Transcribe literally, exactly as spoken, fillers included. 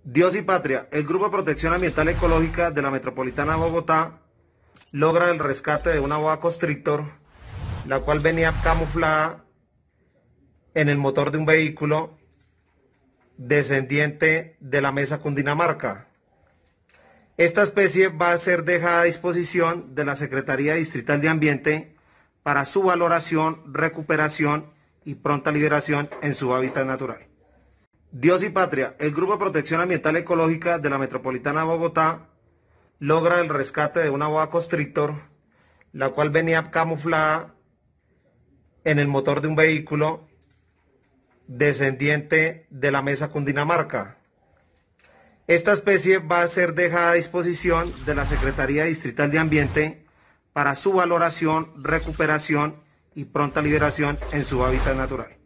Dios y Patria, el Grupo de Protección Ambiental Ecológica de la Metropolitana de Bogotá logra el rescate de una boa constrictor, la cual venía camuflada en el motor de un vehículo descendiente de la mesa Cundinamarca. Esta especie va a ser dejada a disposición de la Secretaría Distrital de Ambiente para su valoración, recuperación y pronta liberación en su hábitat natural. Dios y Patria, el Grupo de Protección Ambiental Ecológica de la Metropolitana de Bogotá logra el rescate de una boa constrictor, la cual venía camuflada en el motor de un vehículo descendiente de la mesa Cundinamarca. Esta especie va a ser dejada a disposición de la Secretaría Distrital de Ambiente para su valoración, recuperación y pronta liberación en su hábitat natural.